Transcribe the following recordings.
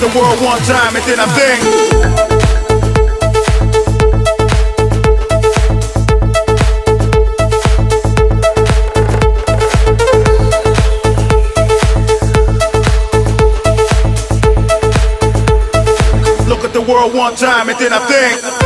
the world one time and then I think. Look at the world one time and then I think.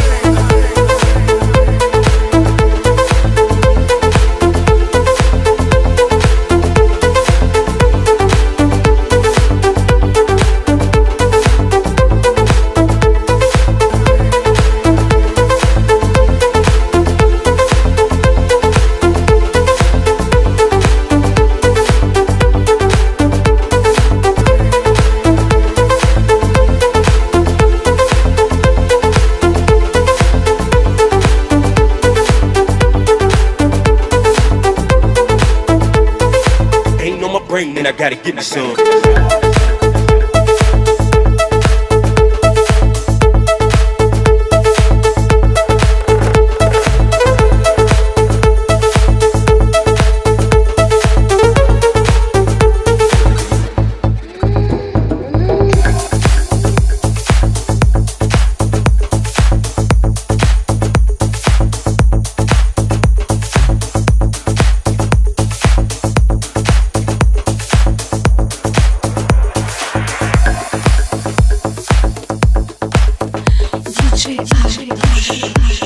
Then I gotta get me some. DJ